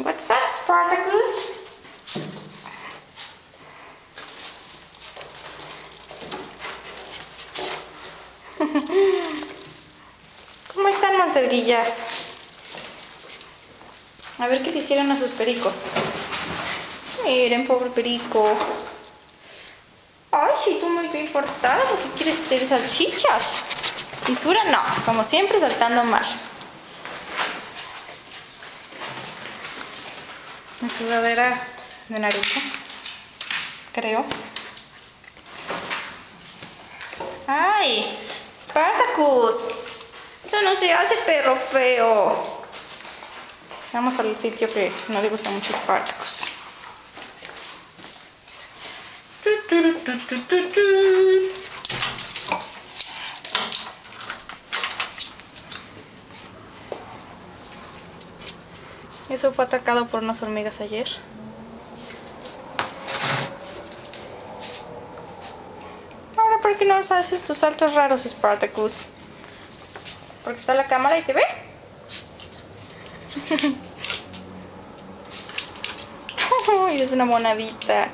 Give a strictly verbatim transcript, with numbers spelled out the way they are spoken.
What's up, Spartacus? ¿Cómo están, monserguillas? A ver qué le hicieron a sus pericos. Miren, pobre perico. Ay, sí, tú muy bien portada. ¿Por qué quieres tener salchichas? Fisura no, como siempre saltando mal. Mi sudadera de Naruto, creo. ¡Ay! ¡Spartacus! Eso no se hace, perro feo. Vamos al sitio que no le gusta mucho a Spartacus. Eso fue atacado por unas hormigas ayer. Ahora, ¿por qué no haces tus saltos raros, Spartacus? Porque está la cámara y te ve. Oh, eres una monadita.